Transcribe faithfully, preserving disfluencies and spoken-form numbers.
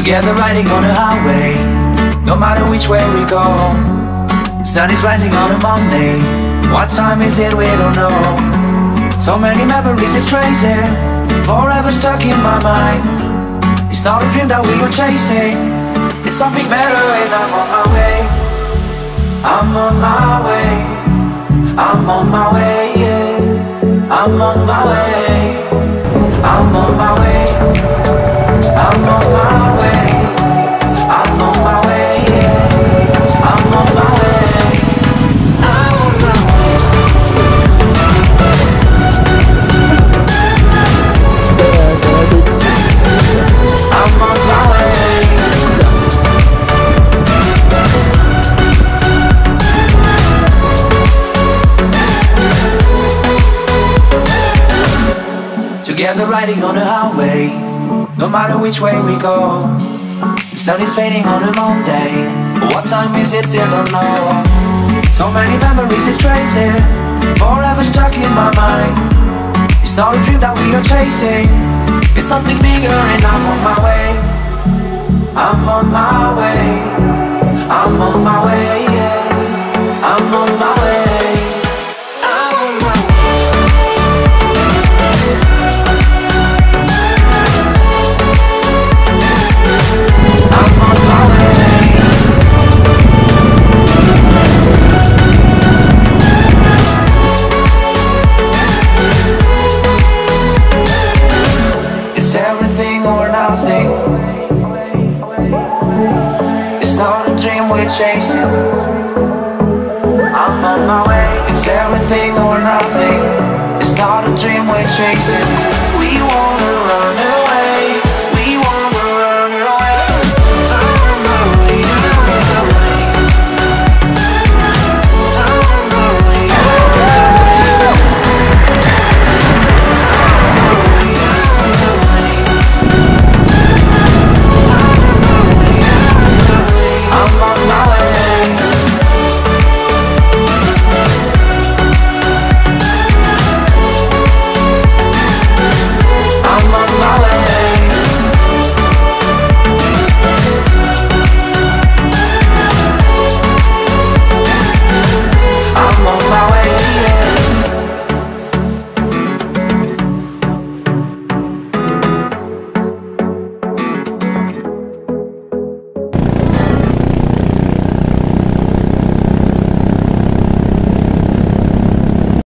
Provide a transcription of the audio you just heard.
Together riding on the highway, no matter which way we go. The sun is rising on a Monday. What time is it? We don't know. So many memories, it's crazy. Forever stuck in my mind. It's not a dream that we are chasing. It's something better and I'm on my way. I'm on my way. I'm on my way, yeah. I'm on my way. I'm on my way. I'm on my way. I'm on my way, yeah. I'm on my way. I'm on my way. I'm on my way. Together riding on the highway, no matter which way we go. The sun is fading on a Monday. What time is it? Still don't know. So many memories, it's crazy. Forever stuck in my mind. It's not a dream that we are chasing. It's something bigger and I'm on my way. I'm on my way. I'm on my way, yeah. I'm on my way. I'm on my way. I'm on my way. It's everything or nothing. It's not a dream we're chasing. I'm on my way. It's everything or nothing. It's not a dream we're chasing.